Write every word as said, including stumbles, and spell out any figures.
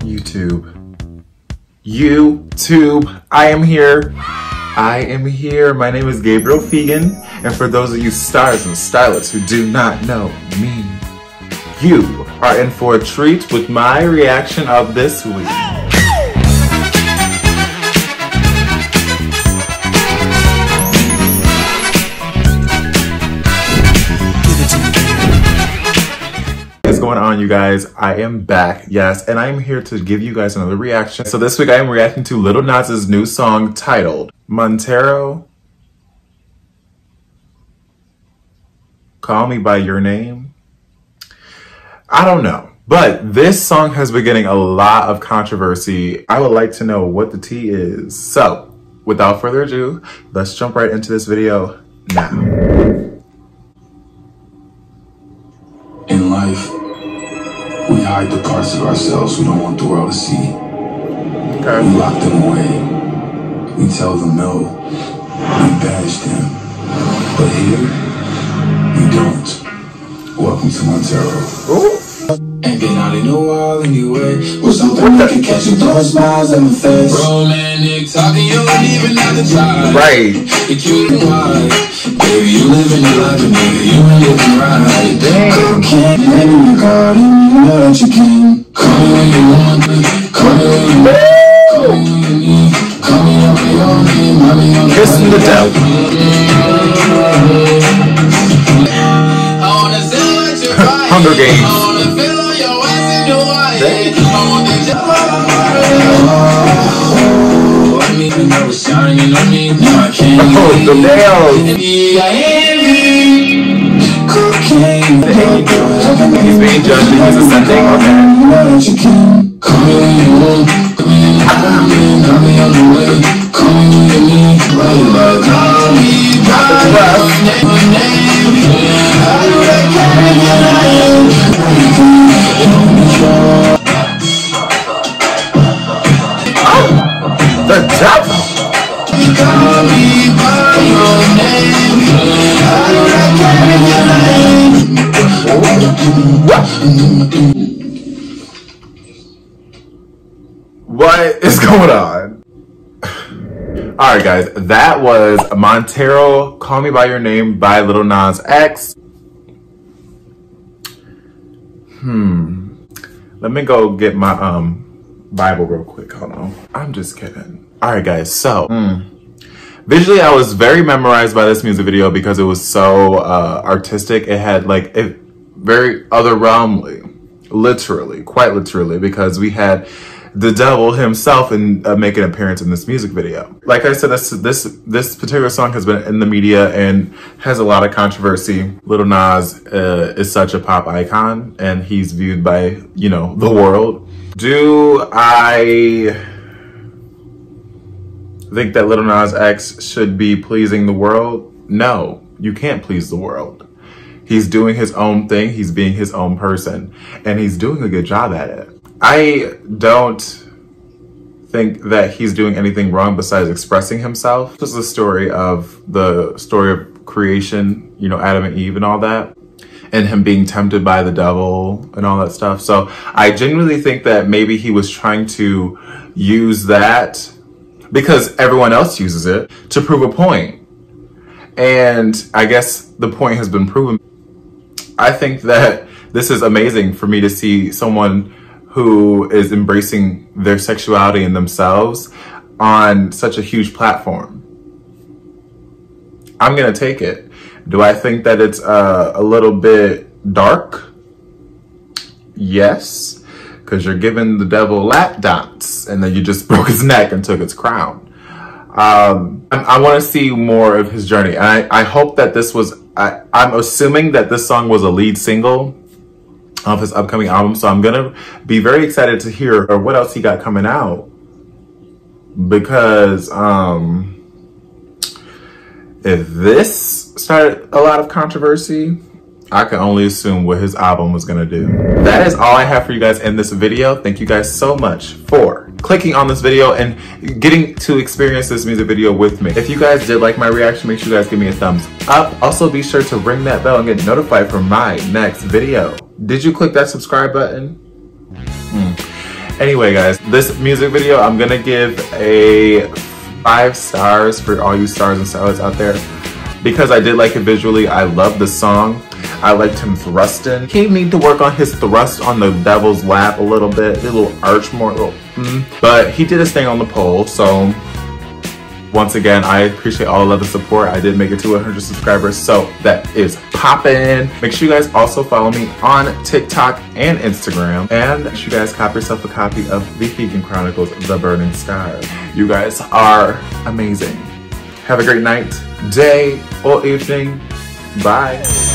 YouTube. YouTube, I am here. I am here. My name is Gabriel Phigon, and for those of you stars and starlets who do not know me, you are in for a treat with my reaction of this week. What's going on, you guys? I am back, yes, and I am here to give you guys another reaction. So this week I am reacting to Lil Nas's new song titled MONTERO, Call Me By Your Name. I don't know, but this song has been getting a lot of controversy. I would like to know what the tea is. So without further ado, let's jump right into this video now. In life, we hide the parts of ourselves we don't want the world to see. Okay. We lock them away. We tell them no. We banish them. But here, we don't. Welcome to Montero. Ooh. Ain't been out in a while anyway. What's something that can catch you throwing smiles in the face? Romantic talking, you don't even have to try. Right. You're cute and wide. Baby, you living your life and nigga, you ain't living right. Damn. Cocaine in your garden, you know that you can. Call me when you want me, call me when you need. Call me when you need, call me on my own name, mommy on the Kissing the devil. Hunger Games. Oh, the nails. He's being judged and he's ascending. The devil. What is going on? Alright guys, that was Montero, Call Me By Your Name by Lil Nas X. Hmm. Let me go get my um Bible real quick. Hold on. I'm just kidding. Alright guys, so mm, visually I was very memorized by this music video because it was so uh, artistic. It had like it very otherwhelmingly, literally, quite literally, because we had the devil himself and uh, make an appearance in this music video. Like I said, this this this particular song has been in the media and has a lot of controversy. Lil Nas uh, is such a pop icon, and he's viewed by, you know, the world. Do I think that Lil Nas X should be pleasing the world? No, you can't please the world. He's doing his own thing. He's being his own person, and he's doing a good job at it. I don't think that he's doing anything wrong besides expressing himself. This is the story of the story of creation, you know, Adam and Eve and all that, and him being tempted by the devil and all that stuff. So I genuinely think that maybe he was trying to use that because everyone else uses it to prove a point. And I guess the point has been proven. I think that this is amazing for me to see someone who is embracing their sexuality and themselves on such a huge platform. I'm gonna take it. Do I think that it's uh, a little bit dark? Yes, because you're giving the devil lap dance and then you just broke his neck and took his crown. Um, I, I want to see more of his journey. And I, I hope that this was, I, I'm assuming that this song was a lead single of his upcoming album. So I'm going to be very excited to hear or what else he got coming out. Because um, if this started a lot of controversy, I can only assume what his album was gonna do. That is all I have for you guys in this video. Thank you guys so much for clicking on this video and getting to experience this music video with me. If you guys did like my reaction, make sure you guys give me a thumbs up. Also be sure to ring that bell and get notified for my next video. Did you click that subscribe button? Mm. Anyway, guys, this music video, I'm gonna give a five stars for all you stars and starlets out there. Because I did like it visually, I love the song. I liked him thrusting. He need to work on his thrust on the devil's lap a little bit, a little arch more, a little, mm. But he did his thing on the pole, so once again, I appreciate all the love and support. I did make it to one hundred subscribers, so that is poppin'. Make sure you guys also follow me on TikTok and Instagram. And make sure you guys cop yourself a copy of the Phigon Chronicles, The Burning Star. You guys are amazing. Have a great night, day, or evening. Bye.